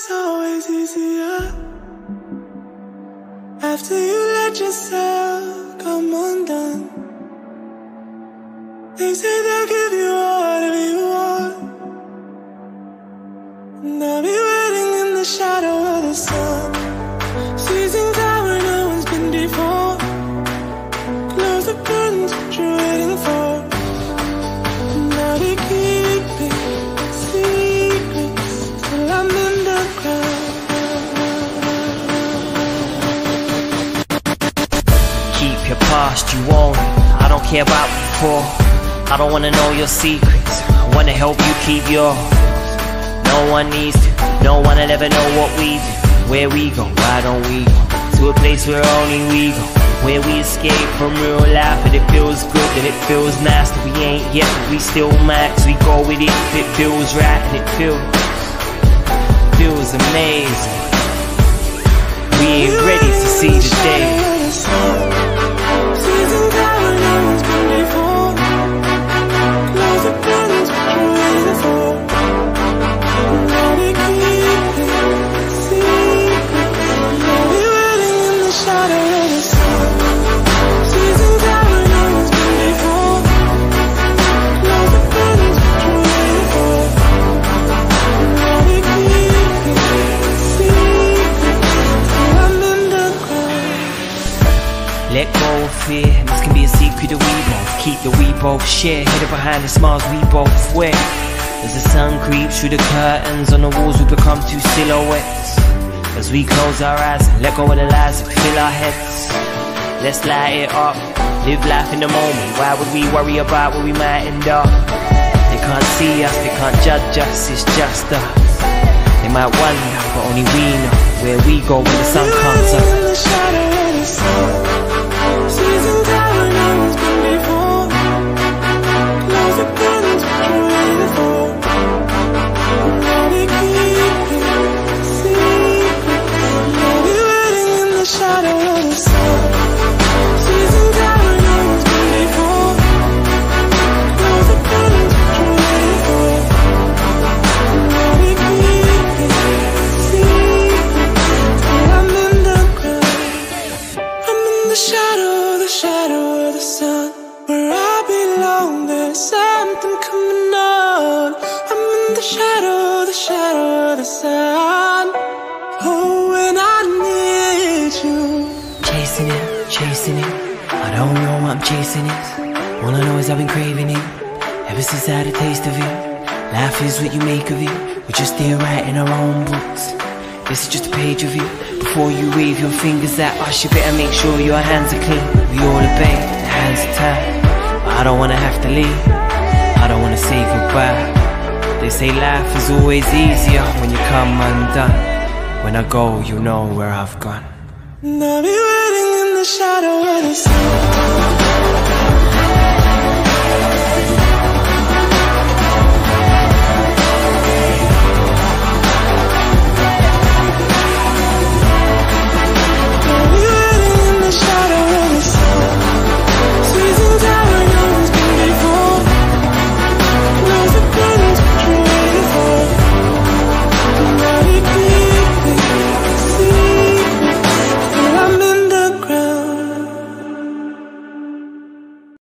is always easier after you let yourself come undone. They say they'll give you whatever you want, and I'll be waiting in the shadow of the sun. Seasons out where no one's been before. Close the curtains, what you're waiting for. And I'll be keeping secrets till I'm in the crowd. Keep your past, you won't. I don't care about before. I don't wanna know your secrets. I wanna help you keep yours. No one needs to. No one will ever know what we do. Where we go, why don't we go to a place where only we go, where we escape from real life, and it feels good, and it feels nice that we ain't yet, but we still might, 'cause we go with it if it feels right, and it feels amazing. We ain't ready to see the day. Seasons out where no one's been before. Close the curtains, what you're waiting for. And I'll be keeping secrets. I'll be waiting in the shadow of the sun. Seasons out where no one's been before. Close the curtains, what you're waiting for. And I'll be keeping secrets till I'm in the crowd. Let go of fear, this can be a secret that we both keep, that we both share. Hidden behind the smiles we both wear. As the sun creeps through the curtains on the walls, we become two silhouettes. As we close our eyes and let go of the lies that fill our heads. Let's light it up, live life in the moment. Why would we worry about where we might end up? They can't see us, they can't judge us, it's just us. They might wonder, but only we know where we go when the sun comes up. In the shadow of the sun. Seasons out where no one's been before. Close the curtains, what you're waiting for. And I'll be keeping secrets. I'll be waiting in the shadow of the sun. Seasons out where no one's been before. Close the curtains, what you're waiting for. And I'll be keeping secrets till I'm in the crowd. I'm in the shadow of the sun, where I belong. There's something coming on. I'm in the shadow of the sun. Oh, and I need you. Chasing it. I don't know what I'm chasing it. All I know is I've been craving it ever since I had a taste of it. Life is what you make of it. We're just here writing our own books. This is just a page of it. Before you wave your fingers at us, you better make sure your hands are clean. We all obey, the hands are tied. But I don't wanna have to leave, I don't wanna say goodbye. They say life is always easier when you come undone. When I go, you know where I've gone. And I'll be waiting in the shadow of the sun.